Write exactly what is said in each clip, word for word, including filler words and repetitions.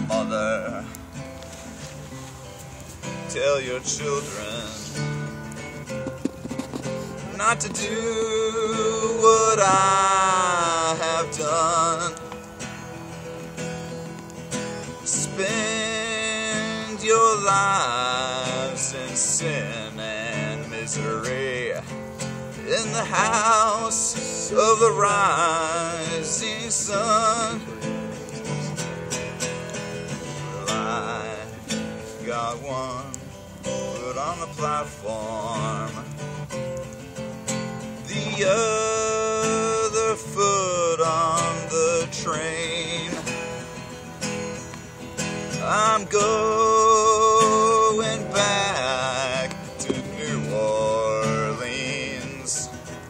Mother, tell your children not to do what I have done. Spend your lives in sin and misery in the house of the rising sun. Well, I got one foot on the platform, the other foot on the train. I'm going back to New Orleans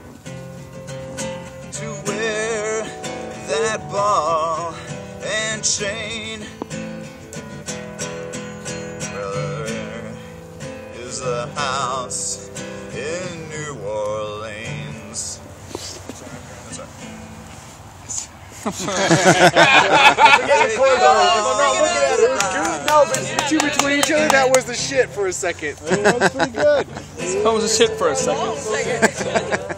to wear that ball and chain. Brother, is a house in New Orleans. No, but two between each other, that was the shit for a second. That was pretty good. That was a shit for a second.